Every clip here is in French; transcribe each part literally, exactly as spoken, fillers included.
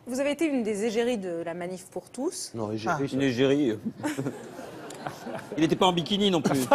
Vous avez été une des égéries de la Manif pour tous. Non, égérie, Une égérie. Il n'était pas en bikini non plus.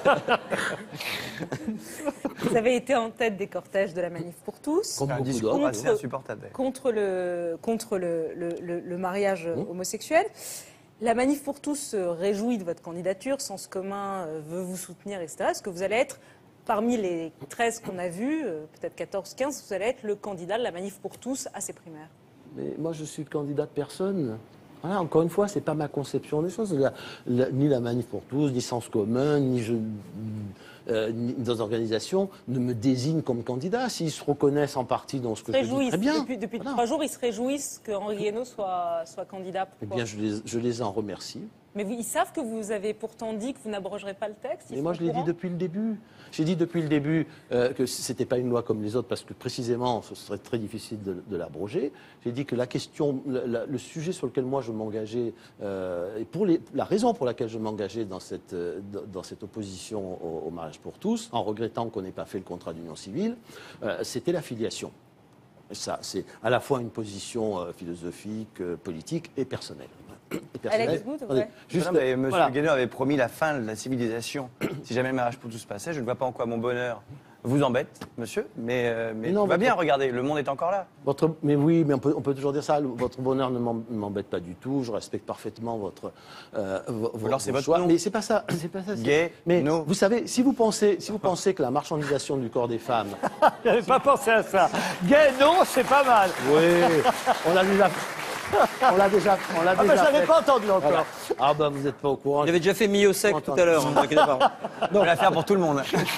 Vous avez été en tête des cortèges de la Manif pour tous. Comme un beaucoup discours d'autres. assez insupportable. Contre le, contre le, le, le, le mariage Mmh. homosexuel. La Manif pour tous se réjouit de votre candidature. Sens commun euh, veut vous soutenir, et cetera. Est-ce que vous allez être, parmi les treize qu'on a vus, euh, peut-être quatorze, quinze, vous allez être le candidat de la Manif pour tous à ces primaires? Mais moi, je suis le candidat de personne. Voilà, encore une fois, c'est pas ma conception des choses. La- la- ni la Manif pour tous, ni Sens commun, ni, je, euh, ni nos organisations ne me désignent comme candidat. S'ils se reconnaissent en partie dans ce que je dis, Réjouissent. très bien. Depuis, depuis Voilà. trois jours, ils se réjouissent que Henri Guénaud soit, soit candidat. Eh Pourquoi? bien, je les, je les en remercie. Mais vous- ils savent que vous avez pourtant dit que vous n'abrogerez pas le texte. ils Mais moi, sont je l'ai au dit courant depuis le début. J'ai dit depuis le début euh, que ce n'était pas une loi comme les autres, parce que précisément, ce serait très difficile de, de l'abroger. J'ai dit que la question, le, la- le sujet sur lequel moi je m'engageais, euh, et pour les, la raison pour laquelle je m'engageais dans cette, euh, dans, dans cette opposition au, au mariage pour tous, en regrettant qu'on n'ait pas fait le contrat d'union civile, euh, c'était la filiation. Et ça, c'est à la fois une position euh, philosophique, euh, politique et personnelle. Et personnelle. Alex Good, Attendez, ouais. juste, Non, mais M. voilà. Guénaud avait promis la fin de la civilisation. Si jamais le mariage pour tous se passait, je ne vois pas en quoi mon bonheur vous embête, monsieur. Mais, euh, mais, Mais non, tout va votre- bien, regardez, le monde est encore là. Votre, mais oui, mais on peut, on peut toujours dire ça. le- Votre bonheur ne m'em- ne m'embête pas du tout. Je respecte parfaitement votre, euh, vo- vo- alors c'est vos votre choix. nom. Mais c'est pas ça. C'est pas ça. c'est- Gay, mais no. vous savez, si vous pensez, si vous pensez que la marchandisation du corps des femmes, J'avais pas pensé à ça. Gay, non, c'est pas mal. oui, on l'a déjà, on l'a déjà, on l'a Ah ben, déjà je l'avais fait. pas entendu encore. Voilà. Ah ben, vous n'êtes pas au courant. Il avait déjà fait Mio sec tout à l'heure, ne vous inquiétez pas. On va la faire pour tout le monde.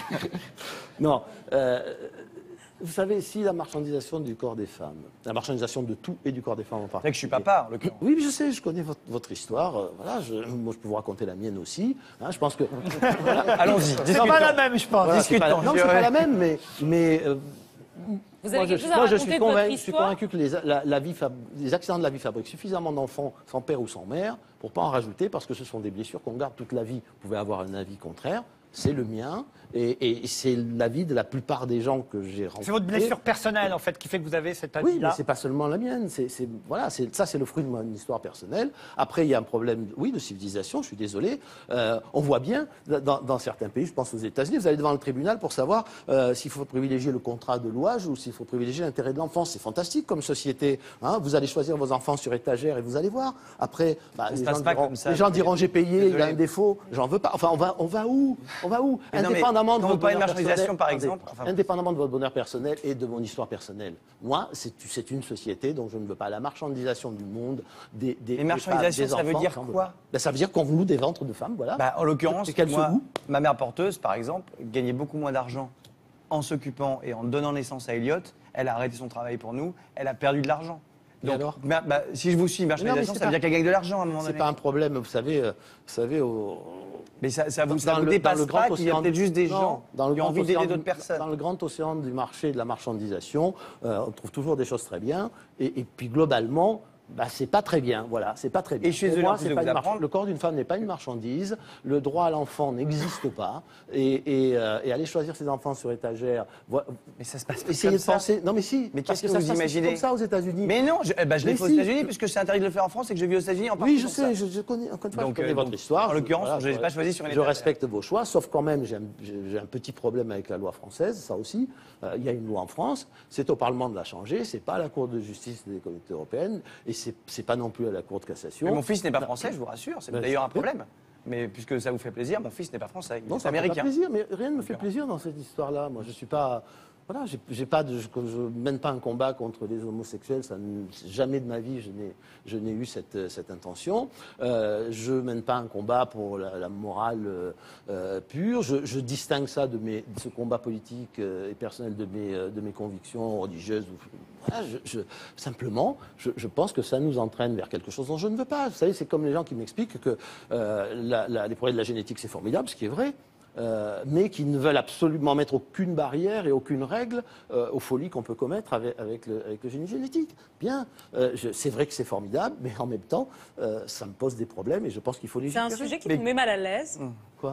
Non. euh, vous savez, si la marchandisation du corps des femmes, la marchandisation de tout et du corps des femmes en C'est vrai particulier. que je suis papa, en l'occurrence. Oui, mais je sais, je connais votre, votre histoire. euh, voilà, je, moi, je peux vous raconter la mienne aussi. Hein, je pense que. Allons-y, C'est discutons. pas la même, je pense. Voilà, c'est pas, discutons, non, je c'est pas dirais. la même, mais. mais euh, Vous moi, avez je, quelque suis- chose à moi, je raconter suis de votre convaincu, je suis histoire? convaincu que les, la, la vie fab- les accidents de la vie fabriquent suffisamment d'enfants sans père ou sans mère pour pas en rajouter, parce que ce sont des blessures qu'on garde toute la vie. Vous pouvez avoir un avis contraire. C'est le mien et, et c'est l'avis de la plupart des gens que j'ai rencontrés. C'est votre blessure personnelle, en fait, qui fait que vous avez cet Oui, mais avis-là. c'est pas seulement la mienne. C'est, c'est- voilà, c'est, ça, c'est le fruit de mon histoire personnelle. Après, il y a un problème, oui, de civilisation. Je suis désolé. Euh, on voit bien dans, dans certains pays, je pense aux États-Unis, vous allez devant le tribunal pour savoir euh, s'il faut privilégier le contrat de louage ou s'il faut privilégier l'intérêt de l'enfant. C'est fantastique comme société. Hein. Vous allez choisir vos enfants sur étagère et vous allez voir. Après, bah, Ça se les, passe gens pas diront, comme ça. les gens diront j'ai payé, il y a Désolé. un défaut, j'en veux pas. Enfin, on va, on va où On va où Mais non, mais Indépendamment de quand votre on parle de bonheur marchandisation, personnel- par attendez, exemple, enfin, indépendamment de votre bonheur personnel et de mon histoire personnelle. Moi, c'est c'est une société dont je ne veux pas la marchandisation du monde, des, des, Mais des marchandisation, femmes, des ça veut enfants, dire j'en veux quoi pas. Ben, ça veut dire qu'on vous loue des ventres de femmes, voilà. Bah, en l'occurrence, Et qu'elles se moi, louent. ma mère porteuse, par exemple, gagnait beaucoup moins d'argent en s'occupant et en donnant naissance à Elliot. Elle a arrêté son travail pour nous, elle a perdu de l'argent. Et Donc, alors bah, bah, si je vous suis, marchandisation, c'est ça veut pas- dire qu'elle gagne de l'argent à un moment C'est donné. pas un problème, vous savez, euh, vous savez au, Mais ça, ça vous, ça dans vous le- dépasse dans le pas grand qu'il y a océan- peut-être juste des Non, gens dans le qui ont grand envie d'aider océan d'autres du- personnes. Dans le grand océan du marché et de la marchandisation, euh, on trouve toujours des choses très bien. Et, et puis globalement, bah, c'est pas très bien. Voilà, c'est pas très bien. Et je suis Pour désolé moi, en plus c'est de pas vous une march- apprendre. Le corps d'une femme n'est pas une marchandise. Le droit à l'enfant n'existe pas. Et, et, euh, et aller choisir ses enfants sur étagère. vo- Mais ça se passe pas Essayez comme de ça. penser. Non, mais si. Mais parce qu'est-ce que ça vous se passe imaginez comme ça aux États-Unis. Mais non, je, eh ben, je l'ai Mais fait aux si. États-Unis puisque c'est interdit de le faire en France et que je vis aux États-Unis en partie Oui, je pour ça. sais, je, je connais, encore une fois, Donc, je connais euh, votre donc, histoire. en l'occurrence, voilà, je n'ai pas choisi sur une Je étagère. respecte vos choix, sauf quand même, j'ai un, j'ai- j'ai un petit problème avec la loi française, ça aussi. Euh, il y a une loi en France, c'est au Parlement de la changer, c'est pas à la Cour de justice des communautés européennes, et c'est c'est pas non plus à la Cour de cassation. Mais mon fils n'est pas français, je vous rassure. C'est Ben, d'ailleurs un c'est bien. problème. Mais puisque ça vous fait plaisir, mon fils n'est pas français. Il Non, est ça me fait pas américain. plaisir, mais rien ne me fait plaisir dans cette histoire-là. Moi, je suis pas. Voilà, j'ai- j'ai pas de, je, je mène pas un combat contre les homosexuels. Ça, ne- jamais de ma vie, je n'ai, je n'ai eu cette, cette intention. Euh, je mène pas un combat pour la, la morale euh, euh, pure. Je, je distingue ça de, mes, de ce combat politique euh, et personnel de mes, euh, de mes convictions religieuses. Voilà, je, je- simplement, je, je pense que ça nous entraîne vers quelque chose dont je ne veux pas. Vous savez, c'est comme les gens qui m'expliquent que euh, la, la, les progrès de la génétique, c'est formidable, ce qui est vrai. Euh, mais qui ne veulent absolument mettre aucune barrière et aucune règle euh, aux folies qu'on peut commettre avec, avec, le, avec le génie génétique. Bien, euh, je- c'est vrai que c'est formidable, mais en même temps, euh, ça me pose des problèmes et je pense qu'il faut les C'est un gérer. sujet qui Mais- vous met mal à l'aise. Quoi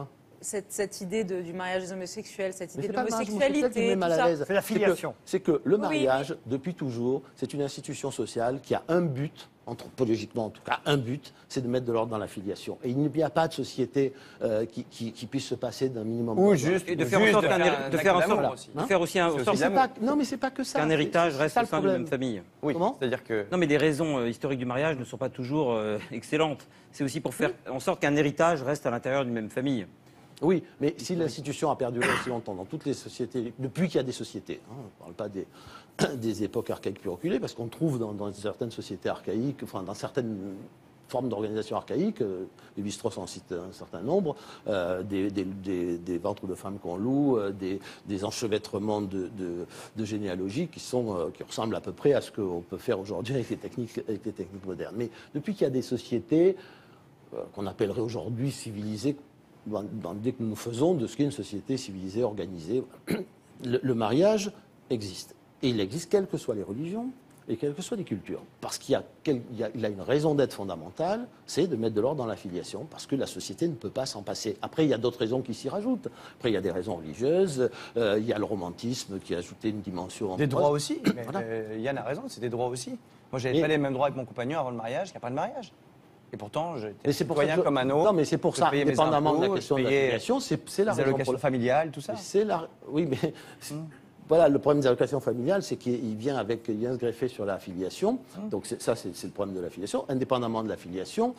cette, cette idée de- du mariage des homosexuels, cette Mais idée c'est de pas le mariage homosexuel qui l'homosexualité, me met tout mal à ça. l'aise. C'est la que- filiation. C'est que, le Oui, mariage, depuis toujours, c'est une institution sociale qui a un but, anthropologiquement en tout cas, un but, c'est de mettre de l'ordre dans la filiation. Et il n'y a pas de société euh, qui, qui- qui puisse se passer d'un minimum Ou d'ordre. juste, Et de ou faire en juste sorte qu'un faire héri- un de acte faire en d'amour sorte- aussi. de faire aussi un, C'est en aussi sorte C'est l'amour. pas- non, mais c'est pas que ça. qu'un C'est- héritage c'est reste ça au le sein d'une problème. même famille. Oui, Comment c'est-à-dire que Non, mais les raisons euh, historiques du mariage ne sont pas toujours euh, excellentes. C'est aussi pour faire en sorte qu'un héritage reste à l'intérieur d'une même famille. Oui, mais si l'institution a perduré aussi longtemps dans toutes les sociétés, depuis qu'il y a des sociétés, hein, on ne parle pas des, des époques archaïques plus reculées, parce qu'on trouve dans, dans certaines sociétés archaïques, enfin dans certaines formes d'organisation archaïque, euh, Lévi-Strauss en cite un certain nombre, euh, des, des, des, des ventres de femmes qu'on loue, euh, des, des enchevêtrements de, de, de généalogie qui, sont, euh, qui ressemblent à peu près à ce qu'on peut faire aujourd'hui avec les techniques, avec les techniques modernes. Mais depuis qu'il y a des sociétés euh, qu'on appellerait aujourd'hui civilisées, dans, dans l'idée que nous faisons de ce qu'est une société civilisée, organisée, le, le mariage existe. Et il existe quelles que soient les religions et quelles que soient les cultures. Parce qu'il y a, quel- il y a, il a une raison d'être fondamentale, c'est de mettre de l'ordre dans la filiation, parce que la société ne peut pas s'en passer. Après, il y a d'autres raisons qui s'y rajoutent. Après, il y a des raisons religieuses, euh, il y a le romantisme qui a ajouté une dimension... des amoureuse. droits aussi. Mais, Voilà. euh, Yann a raison, c'est des droits aussi. Moi, j'avais Mais- pas les mêmes droits avec mon compagnon avant le mariage qu'après le mariage. Et pourtant, j'étais Mais c'est pour ça citoyen que- comme un autre. Non, mais c'est pour je ça, payais mes indépendamment de la impôts, question je de la payais filiation, c'est c'est la les raison pour allocations la- familiales, tout ça. C'est la... Oui, mais c'est- voilà, le problème des allocations familiales, c'est qu'il vient avec, il vient se greffer sur la filiation. Donc c'est- ça, c'est c'est le problème de la filiation. Indépendamment de la filiation,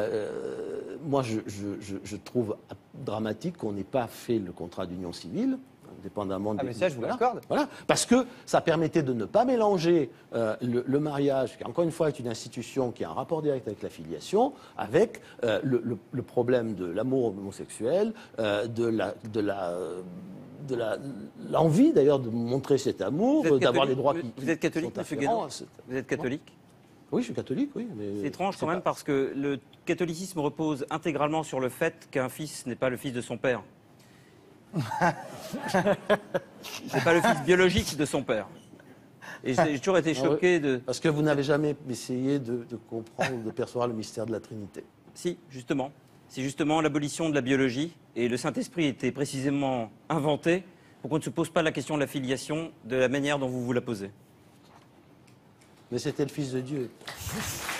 euh, moi, je, je- je- je trouve dramatique qu'on n'ait pas fait le contrat d'union civile. Indépendamment Ah, des- mais ça, je vous voilà. l'accorde. Voilà, parce que ça permettait de ne pas mélanger euh, le, le mariage, qui encore une fois est une institution qui a un rapport direct avec la filiation, avec euh, le, le- le problème de l'amour homosexuel, euh, de la, de la, de la, l'envie d'ailleurs de montrer cet amour, Vous êtes d'avoir catholique- les droits vous- qui, vous qui êtes catholique, sont monsieur afférents Guénon à ce- Vous êtes catholique? Oui, je suis catholique, oui. mais C'est étrange quand pas- même parce que le catholicisme repose intégralement sur le fait qu'un fils n'est pas le fils de son père. C'est pas le fils biologique de son père. Et j'ai j'ai toujours été Ah ouais. choqué de... Parce que vous n'avez jamais essayé de, de comprendre ou de percevoir le mystère de la Trinité. Si, justement. C'est justement l'abolition de la biologie. Et le Saint-Esprit était précisément inventé pour qu'on ne se pose pas la question de la filiation de la manière dont vous vous la posez. Mais c'était le Fils de Dieu.